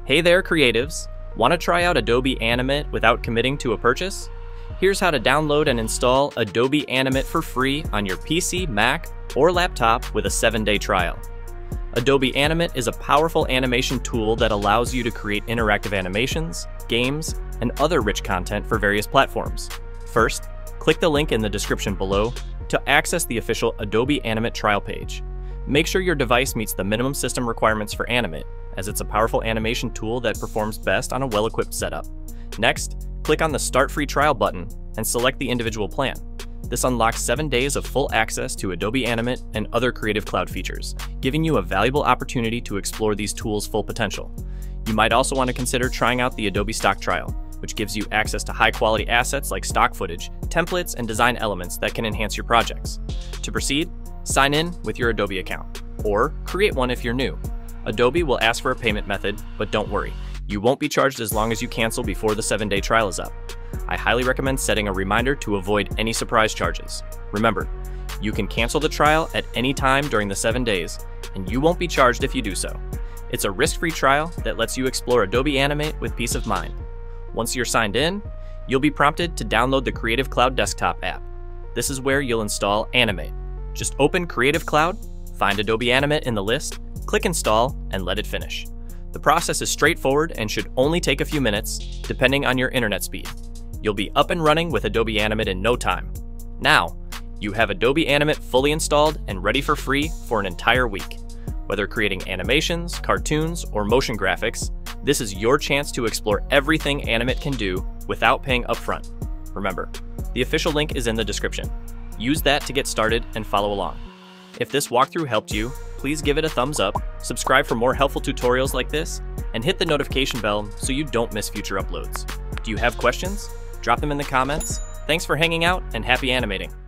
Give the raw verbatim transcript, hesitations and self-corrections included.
Hey there, creatives! Want to try out Adobe Animate without committing to a purchase? Here's how to download and install Adobe Animate for free on your P C, Mac, or laptop with a seven day trial. Adobe Animate is a powerful animation tool that allows you to create interactive animations, games, and other rich content for various platforms. First, click the link in the description below to access the official Adobe Animate trial page. Make sure your device meets the minimum system requirements for Animate, as it's a powerful animation tool that performs best on a well-equipped setup. Next, click on the Start Free Trial button and select the individual plan. This unlocks seven days of full access to Adobe Animate and other Creative Cloud features, giving you a valuable opportunity to explore these tools' full potential. You might also want to consider trying out the Adobe Stock Trial, which gives you access to high-quality assets like stock footage, templates, and design elements that can enhance your projects. To proceed, sign in with your Adobe account, or create one if you're new. Adobe will ask for a payment method, but don't worry, you won't be charged as long as you cancel before the seven day trial is up. I highly recommend setting a reminder to avoid any surprise charges. Remember, you can cancel the trial at any time during the seven days, and you won't be charged if you do so. It's a risk-free trial that lets you explore Adobe Animate with peace of mind. Once you're signed in, you'll be prompted to download the Creative Cloud desktop app. This is where you'll install Animate. Just open Creative Cloud, find Adobe Animate in the list, click Install, and let it finish. The process is straightforward and should only take a few minutes, depending on your internet speed. You'll be up and running with Adobe Animate in no time. Now, you have Adobe Animate fully installed and ready for free for an entire week. Whether creating animations, cartoons, or motion graphics, this is your chance to explore everything Animate can do without paying upfront. Remember, the official link is in the description. Use that to get started and follow along. If this walkthrough helped you, please give it a thumbs up, subscribe for more helpful tutorials like this, and hit the notification bell so you don't miss future uploads. Do you have questions? Drop them in the comments. Thanks for hanging out and happy animating.